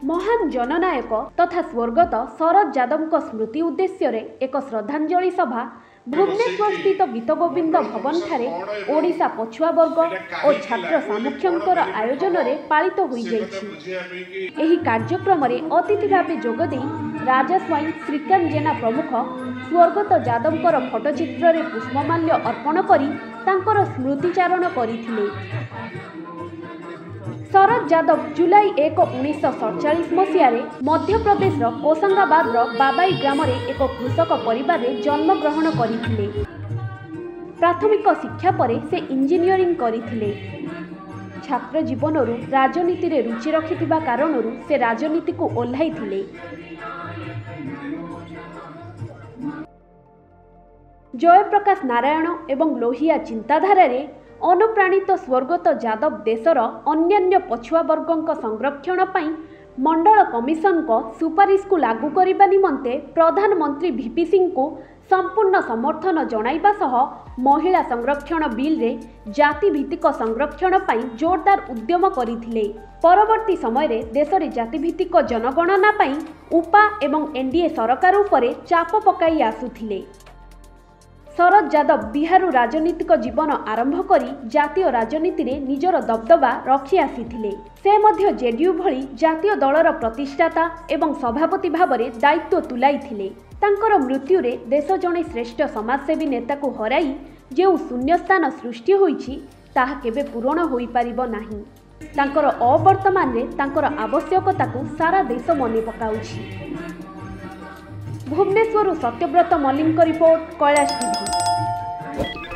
महान जननायक तथा स्वर्गत शरद यादव स्मृति उद्देश्य रे एक श्रद्धांजलि सभा भुवनेश्वर स्थित गीतगोविंद भवन ठारे ओडिशा पछुआ वर्ग और छात्र सामुख्यंकर आयोजन रे पालित होई जाइछि। एही कार्यक्रम रे अतिथि भावे जोगदे राजा स्वाई श्रीकांत जेना प्रमुख स्वर्गत यादवकर फोटोचित्र रे पुष्पमाल्य अर्पण करी तांकर स्मृतिचारण करिथिले। शरद यादव जुलाई 1, 1947 मसीह मध्य प्रदेश कोसंगाबाद बाबाई ग्राम एक कृषक परिवार जन्म ग्रहण करथिले। प्राथमिक शिक्षा पर से इंजीनियरिंग करथिले। छात्र जीवन राजनीति रे रुचि रखिथिबा कारणरू से राजनीति को ओल्हाइथिले। जयप्रकाश नारायण एवं लोहिया चिंताधारा रे अनुप्राणित स्वर्गत यादव देशर अन्यान्य पछुआ वर्गों संरक्षण पाई मंडल कमिशन को सुपारिश को लागू करने निमंते प्रधानमंत्री वीपी सिंह को संपूर्ण समर्थन जणाइबा सह महिला संरक्षण बिल रे जाति भित्तिक संरक्षण पाई जोरदार उद्यम करथिले। परवर्ती समय रे देश रे जाति भित्तिक जनगणना पाई उपा एवं एनडीए सरकार उपरे चाप पकाई आसुथिले। शरद यादव बिहार राजनीतिक जीवन आरंभ करी जातीय राजनीति रे निजर दबदबा रखी आसीथिले। से मध्य जेडीयू भली जातीय दलर प्रतिष्ठाता एवं सभापति भावरे दायित्व तुलाइथिले। तांकर मृत्यु रे देश जणे श्रेष्ठ समाजसेवी नेता को हराई जेउ शून्यस्थान सृष्टि होईछि ताहा केबे पूरण होई परिबो नाही। तांकर अवर्तमान रे तांकर आवश्यकता को सारा देश मने पकाउछि। Bhubaneswar Satyabrata Mallick report Kailash TV.